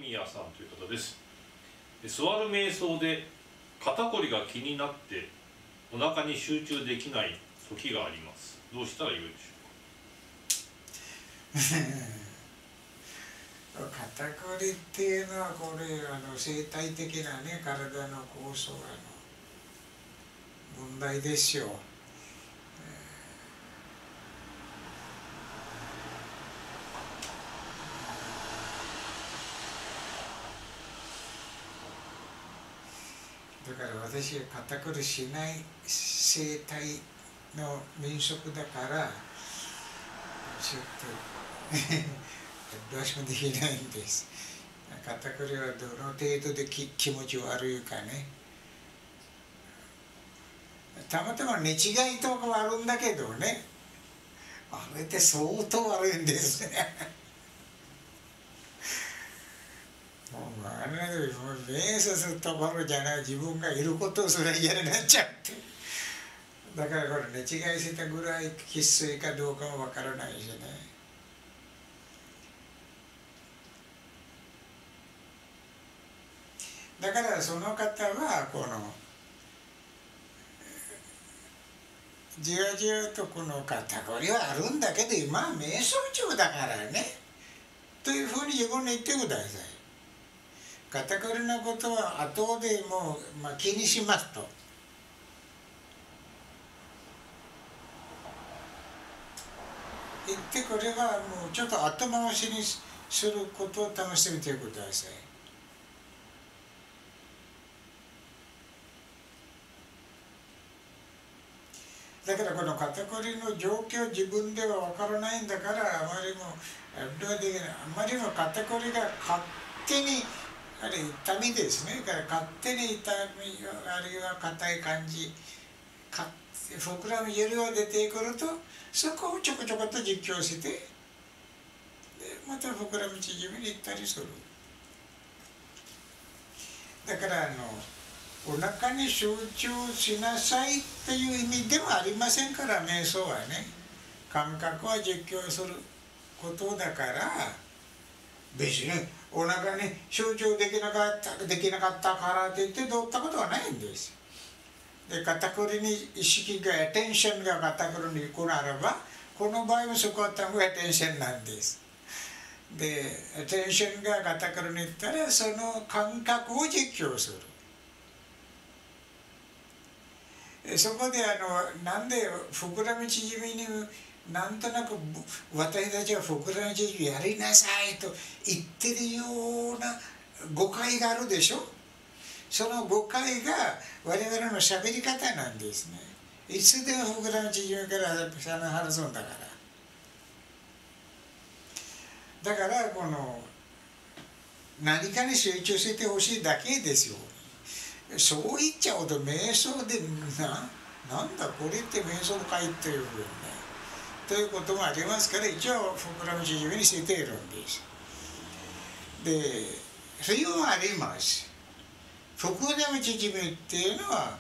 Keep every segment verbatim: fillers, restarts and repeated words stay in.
宮さんという方です。座る瞑想で肩こりが気になってお腹に集中できない時があります。どうしたらよいでしょうか。 肩こりっていうのはこれあの生態的なね体の構造の問題ですよ。だから私は肩こりしない生態の民族だからちょっとどうしもできないんです。肩こりはどの程度でき気持ち悪いかね。たまたま寝違いとかはあるんだけどね、あれって相当悪いんですね。もうあれ瞑想するところじゃない自分がいることをそれ嫌になっちゃって、だからこれ寝違いしたぐらい喫水かどうかもわからないしね。だからその方はこのじわじわとこの肩こりはあるんだけど今は瞑想中だからねというふうに自分に言ってください。肩こりのことは後でもう、まあ、気にしますと。言ってこれはもうちょっと後回しにすることを試してみてください。だからこの肩こりの状況自分では分からないんだからあまりもどうできない。あまりも肩こりが勝手にあれ痛みですね。だから勝手に痛みあるいは硬い感じ膨らみよりは出てくるとそこをちょこちょこと実況してでまた膨らみ縮みに行ったりする。だからあのお腹に集中しなさいっていう意味ではありませんから瞑想はね感覚は実況することだから別にお腹に集中できなかったできなかったからといってどうったことはないんです。で肩こりに意識がアテンションが肩こりに行くならばこの場合もそこは多分アテンションなんです。でアテンションが肩こりに行ったらその感覚を実況する。そこであのなんで膨らみ縮みになんとなく私たちは膨らみ縮みやりなさいと言ってるような誤解があるでしょ。その誤解が我々のしゃべり方なんですね。いつでも膨らみ縮みから話すんだから。だからこの何かに集中してほしいだけですよ。そう言っちゃうと瞑想でな、なんだこれって瞑想かいっていうふうにね。ということもありますから一応膨らみ縮みにしているんです。で、冬もあります。膨らみ縮みっていうのは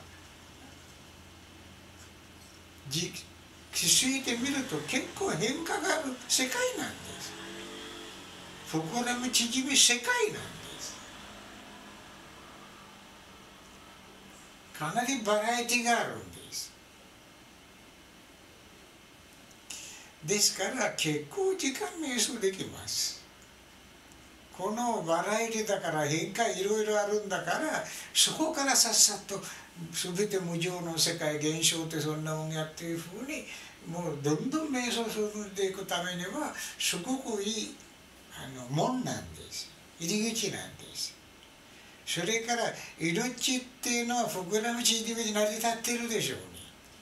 気づいてみると結構変化がある世界なんです。膨らみ縮み世界なんです。かなりバラエティがあるんです。ですから結構時間瞑想できます。このバラエティだから変化いろいろあるんだからそこからさっさと全て無常の世界現象ってそんなもんやっていうふうにもうどんどん瞑想するでいくためにはすごくいいあの門なんです。入り口なんです。それから命っていうのは膨らみ縮みに成り立っているでしょうね。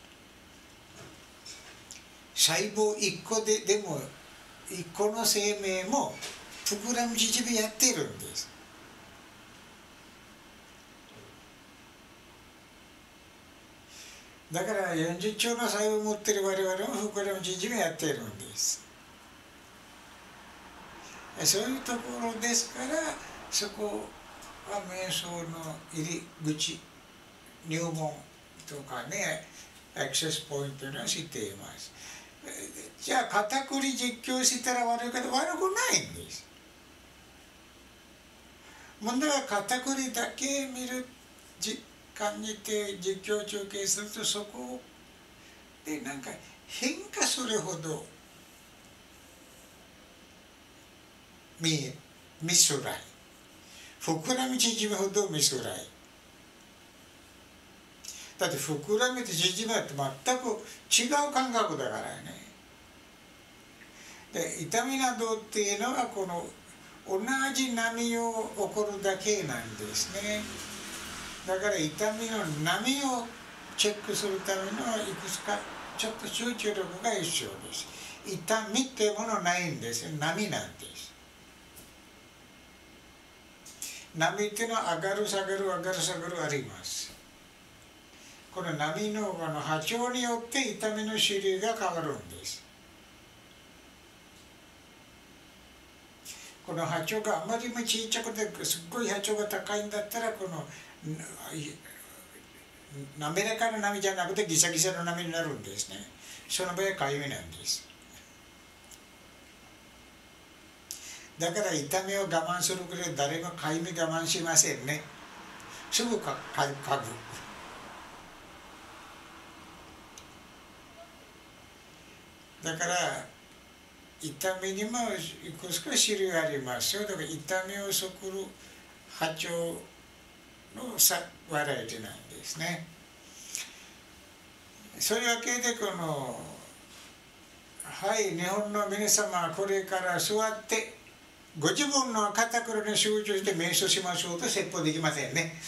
細胞一個ででも一個の生命も膨らみ縮みやっているんです。だからよんじゅっちょうの細胞を持っている我々も膨らみ縮みやっているんです。そういうところですからそこは瞑想の入り口入門とかねアクセスポイントには知っています。じゃあ肩こり実況したら悪いけど悪くないんです。 問題は肩こりだけ見る時間にて実況中継すると、そこでなんか変化それほど見見づらい、膨らみ縮みほど見づらい。だって膨らみと縮みって全く違う感覚だからね。で痛みなどっていうのはこの同じ波を起こるだけなんですね。だから痛みの波をチェックするためのいくつかちょっと集中力が必要です。痛みっていうものないんです。波なんです。波っていうのは上がる下がる上がる下がるあります。この波のこの波長によって痛みの種類が変わるんです。この波長があまりにも小さくてすっごい波長が高いんだったら、この滑らかな波じゃなくてギザギザの波になるんですね。その場合はかゆみなんです。だから痛みを我慢するくらい誰もかゆみ我慢しませんね。すぐかかかぐ。だから痛みにもいくつか種類ありますよ。だから痛みをそくる波長のさバラエティなんですね。そういうわけでこのはい日本の皆様はこれから座ってご自分の肩こりに集中して瞑想しましょうと説法できませんね。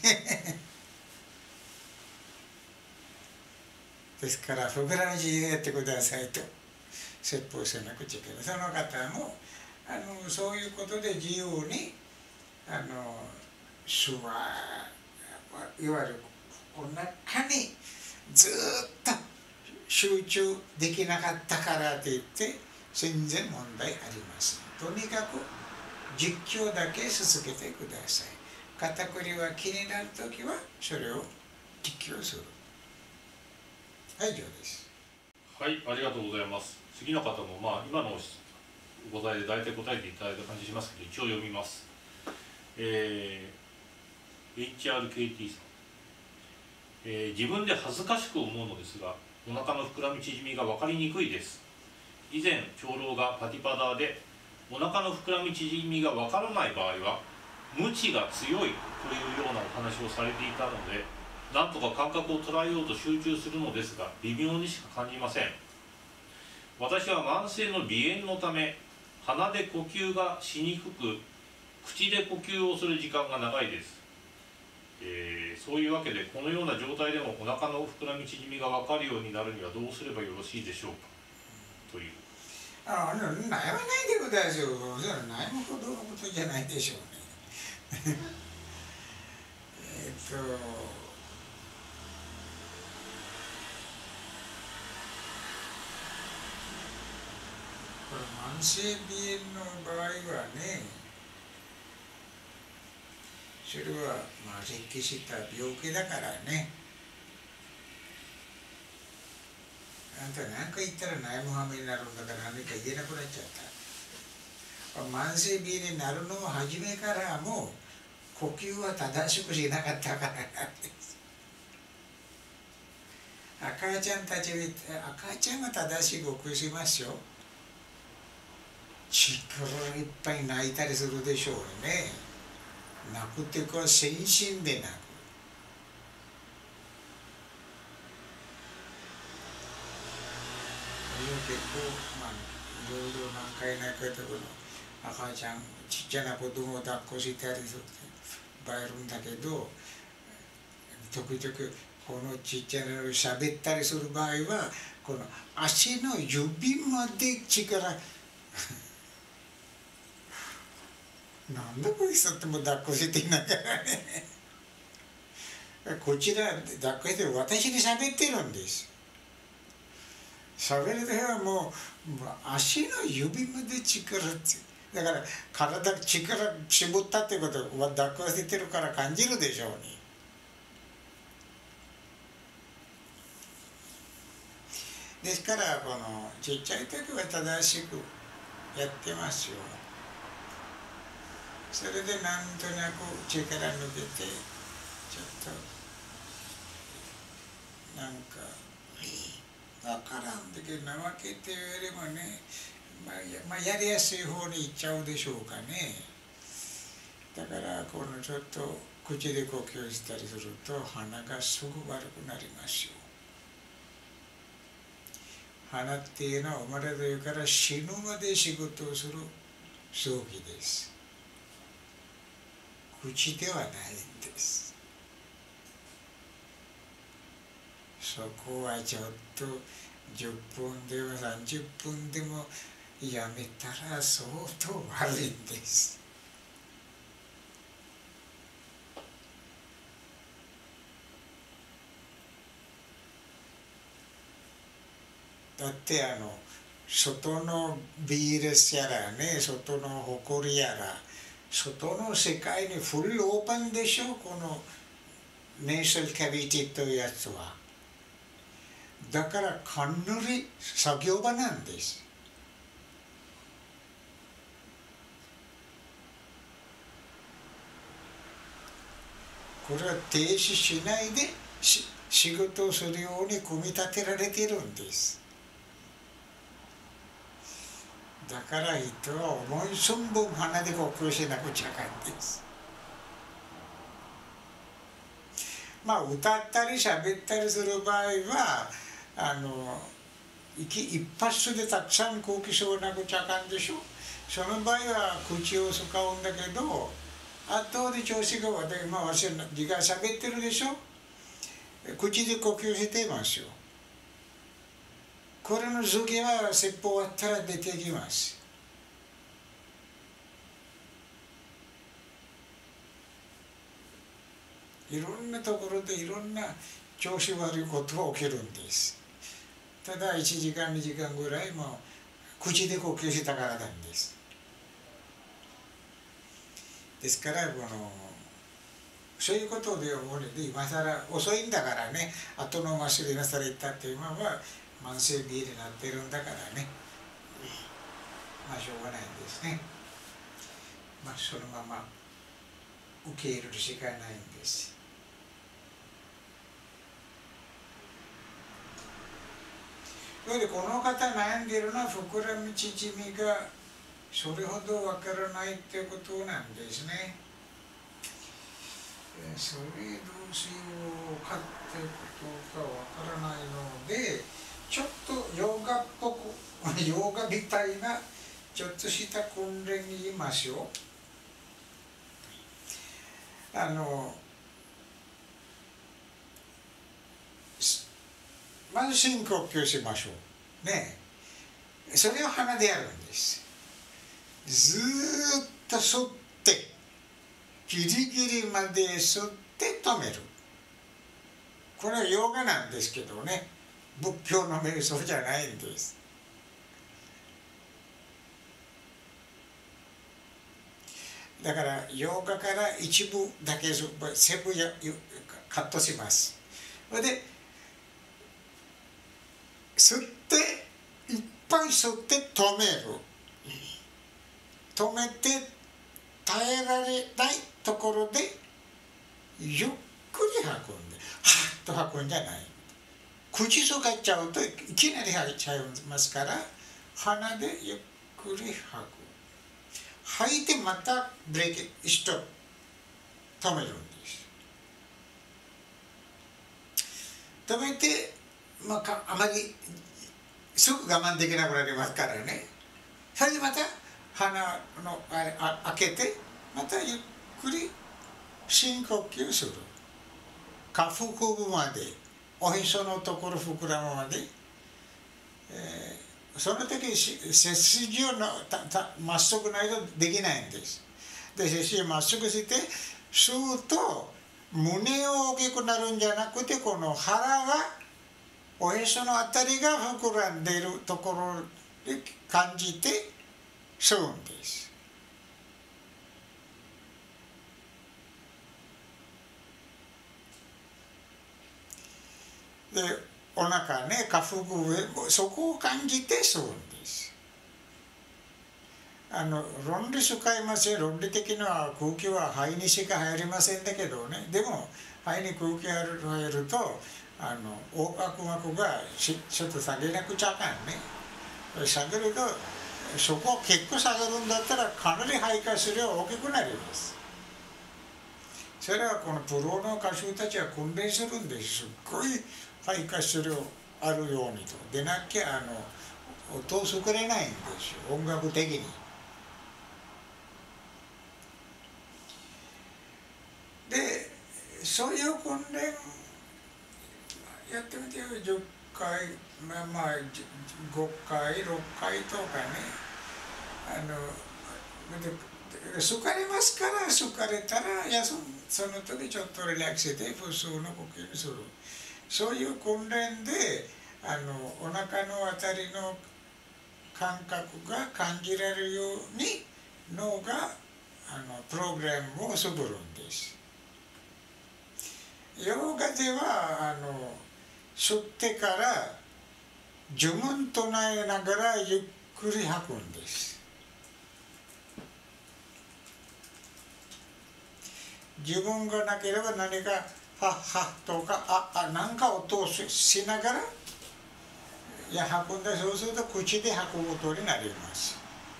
ですから膨らみ縮みやってくださいと説法せなくちゃいけない。その方もあのそういうことで自由にあの座いわゆるお腹にずっと集中できなかったからといって全然問題ありません。とにかく実況だけ続けてください。肩こりは気になるときはそれを実況する。はい、以上です。 はい、ありがとうございます。次の方もまあ今のお題で大体答えていただいた感じしますけど、一応読みます。えー、エイチアールケーティー さん、えー、自分で恥ずかしく思うのですが、お腹の膨らみ縮みが分かりにくいです。以前長老がパティパダーでお腹の膨らみ縮みが分からない場合は無知が強いというようなお話をされていたので、なんとか感覚を捉えようと集中するのですが微妙にしか感じません。私は慢性の鼻炎のため鼻で呼吸がしにくく口で呼吸をする時間が長いです。えー、そういうわけでこのような状態でもお腹の膨らみ縮みが分かるようになるにはどうすればよろしいでしょうかという。 ああ、悩まないでくださいよ。それは悩むほどのことじゃないでしょうね。えっとこれ慢性鼻炎の場合はね、それはまあ設計した病気だからね。あんた何か言ったら悩むはめになるんだから何か言えなくなっちゃった。慢性鼻炎になるのも初めからもう呼吸は正しくしなかったからなんです。赤ちゃんたち赤ちゃんは正しく呼吸しますよ。力いっぱい泣いたりするでしょうね。泣くっていうか全身で泣く。結構まあいろいろ何回泣くところ赤ちゃんちっちゃな子供を抱っこしたりする場合あるんだけど、時々このちっちゃなのしゃべったりする場合はこの足の指まで力なんだこいつっても抱っこしていながらねこちら抱っこして私にしゃべってるんです。しゃべる時はもう足の指まで力ってだから体力絞ったってことは抱っこしてるから感じるでしょうに。ですからこのちっちゃい時は正しくやってますよ。 それでなんとなく力抜けてちょっとなんか分からんだけど怠けてよりもね、まあや、まあ、やりやすい方に行っちゃうでしょうかね。だからこのちょっと口で呼吸したりすると鼻がすぐ悪くなりますよ。鼻っていうのは生まれるから死ぬまで仕事をする臓器です。口ではないんです。そこはちょっとじゅっぷんでもさんじゅっぷんでもやめたら相当悪いんです。だってあの外のビールスやらね、外の埃やら、外の世界にフルオープンでしょ、このネーサルキャビティというやつは。だからかなり作業場なんです。これは停止しないでし仕事をするように組み立てられているんです。だから人は思い存分鼻で呼吸しなくちゃあかんです。まあ歌ったり喋ったりする場合はあの息一発でたくさん空気吸わなくちゃあかんでしょ。その場合は口を使うんだけど、後で調子が悪い、まあ私自が喋ってるでしょ。口で呼吸していますよ。これの図形は説法終わったら出てきます。いろんなところでいろんな調子悪いことが起きるんです。ただいちじかんにじかんぐらいも口で呼吸したからなんです。ですからこのそういうことで思うので、今更遅いんだからね、後のましで今更言ったって今は慢性病になってるんだからね、まあしょうがないんですね。まあそのまま受け入れるしかないんです。それでこの方悩んでいるのは膨らみ縮みがそれほどわからないっていうことなんですね。それどうしようかってことがわからないので、ちょっとヨガっぽくヨガみたいなちょっとした訓練に言いましょう。あのまず深呼吸しましょうね。それを鼻でやるんです。ずーっと吸ってギリギリまで吸って止める。これはヨガなんですけどね、仏教の瞑想じゃないんです。だからヨガから一部だけセブやカットします。それで吸っていっぱい吸って止める。止めて耐えられないところでゆっくり吐くんで、はっと吐くんじゃない。口使っちゃうといきなり吐いちゃいますから、鼻でゆっくり吐く。吐いてまたブレーキストップ止めるんです。止めて、まあ、あまりすぐ我慢できなくなりますからね。それでまた鼻のあれあ開けてまたゆっくり深呼吸する。下腹部までおへそのところ膨らむまで、えー、その時背筋をまっすぐないとできないんです。で背筋をまっすぐして吸うと胸が大きくなるんじゃなくて、この腹がおへそのあたりが膨らんでいるところで感じて吸うんです。でお腹ね、下腹部、そこを感じて吸うんです。 あの論理使いません。論理的には空気は肺にしか入りませんだけどね、でも肺に空気が入るとあの横隔膜がしちょっと下げなくちゃあかんね。下げるとそこを結構下げるんだったらかなり肺活量大きくなります。それはこのプロの歌手たちは訓練するんです。すっごい肺活量あるようにと。でなきゃあの音を作れないんですよ、音楽的に。でそういう訓練やってみてよ。じゅっかい、まあまあごかいろっかいとかね、あの疲れますから、疲れたら休む、その時ちょっとリラックスして普通の呼吸にする。そういう訓練であのお腹のあたりの感覚が感じられるように脳があのプログラムを作るんです。ヨガではあの吸ってから呪文唱えながらゆっくり吐くんです。自分がなければ何かはっはっとかああなんか音をしながらいや吐くんだ。そうすると口で吐くことになります。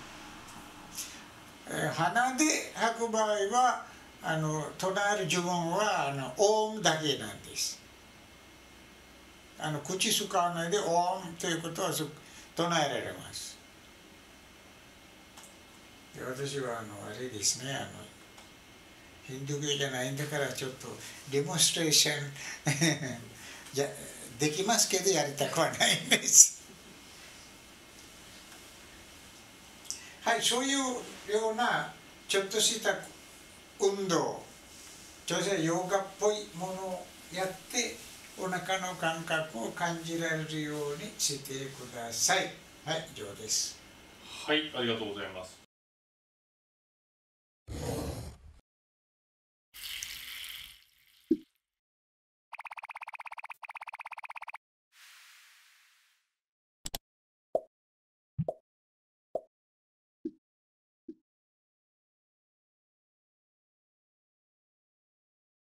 えー、鼻で吐く場合はあの唱える呪文はあのオウムだけなんです。あの口使わないでオウムということは唱えられます。で私はあのあれですね、あのヒンドゥー教じゃないんだからちょっとデモンストレーションじゃできますけどやりたくはないんです。はい、そういうようなちょっとした運動、女性ヨガっぽいものをやってお腹の感覚を感じられるようにしてください。はい、以上です。 はい、ありがとうございます。